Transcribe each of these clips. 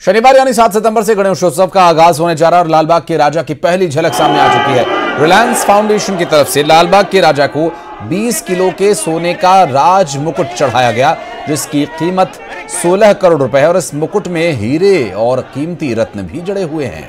शनिवार यानी 7 सितंबर से गणेशोत्सव का आगाज होने जा रहा है और लालबाग के राजा की पहली झलक सामने आ चुकी है। रिलायंस फाउंडेशन की तरफ से लालबाग के राजा को 20 किलो के सोने का राज मुकुट चढ़ाया गया, जिसकी कीमत 16 करोड़ रुपए है और इस मुकुट में हीरे और कीमती रत्न भी जड़े हुए हैं।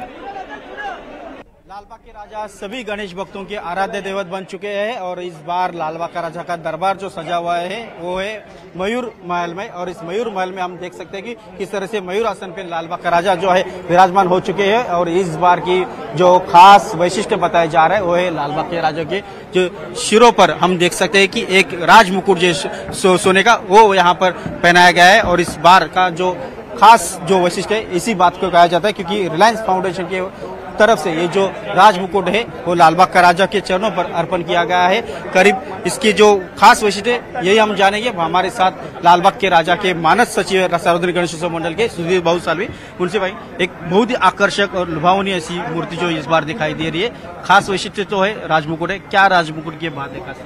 लालबाग के राजा सभी गणेश भक्तों के आराध्य देवत बन चुके हैं और इस बार लालबाग का राजा का दरबार जो सजा हुआ है वो है मयूर महल में। और इस मयूर महल में हम देख सकते हैं कि किस तरह से मयूर आसन पे लालबाग का राजा जो है विराजमान हो चुके हैं। और इस बार की जो खास वैशिष्ट्य बताया जा रहा है वो है लालबाग के राजा के जो शिरों पर हम देख सकते हैं कि एक राज मुकुट जो सोने का वो यहाँ पर पहनाया गया है। और इस बार का जो खास जो वैशिष्ट्य है इसी बात को कहा जाता है, क्योंकि रिलायंस फाउंडेशन के तरफ से ये जो राज मुकुट है वो लालबाग का राजा के चरणों पर अर्पण किया गया है। करीब इसकी जो खास वैशिष्ट्य है यही हम जानेंगे। हमारे साथ लालबाग के राजा के मानस सचिव सार्वजनिक गणेशोत्सव मंडल के सुधीर बाबू सालवी, उनसे भाई एक बहुत ही आकर्षक और लुभावनी ऐसी मूर्ति जो इस बार दिखाई दे रही है, खास वैशिष्ट्य तो है राज मुकुट है, क्या राज मुकुट की बात है?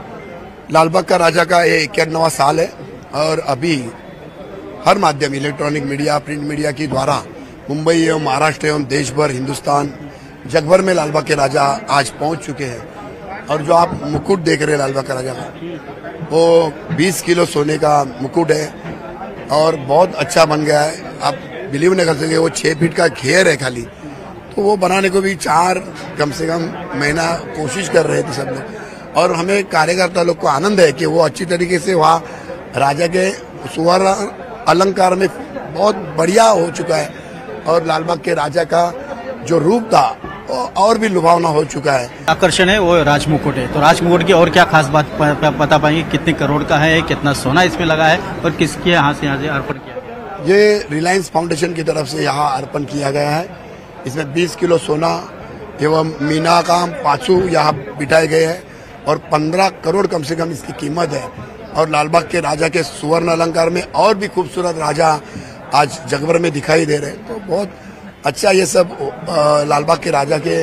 लालबाग का राजा का ये 51वां साल है और अभी हर माध्यम इलेक्ट्रॉनिक मीडिया, प्रिंट मीडिया के द्वारा मुंबई एवं महाराष्ट्र एवं देश भर, हिंदुस्तान, जगभर में लालबाग के राजा आज पहुंच चुके हैं। और जो आप मुकुट देख रहे हैं लालबाग का राजा का, वो 20 किलो सोने का मुकुट है और बहुत अच्छा बन गया है। आप बिलीव नहीं कर सकते, वो 6 फीट का घेर है खाली, तो वो बनाने को भी कम से कम महीना कोशिश कर रहे थे सब लोग। और हमें कार्यकर्ता लोग को आनंद है कि वो अच्छी तरीके से वहाँ राजा के सुवर्ण अलंकार में बहुत बढ़िया हो चुका है और लालबाग के राजा का जो रूप था वो और भी लुभावना हो चुका है। आकर्षण है वो राजमुकुट है, तो राजमुकुट की और क्या खास बात बता पाएंगे? कितने करोड़ का है, कितना सोना इसमें लगा है और किसके यहाँ से अर्पण किया गया? ये रिलायंस फाउंडेशन की तरफ से यहाँ अर्पण किया गया है। इसमें 20 किलो सोना एवं मीना काम पांचू यहाँ बिठाए गए हैं और 15 करोड़ कम से कम इसकी कीमत है। और लालबाग के राजा के सुवर्ण अलंकार में और भी खूबसूरत राजा आज जगभर में दिखाई दे रहे हैं, तो बहुत अच्छा ये सब लालबाग के राजा के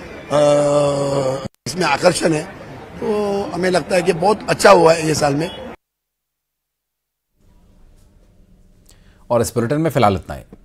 इसमें आकर्षण है। तो हमें लगता है कि बहुत अच्छा हुआ है ये साल में। और इस बुलेटिन में फिलहाल इतना ही।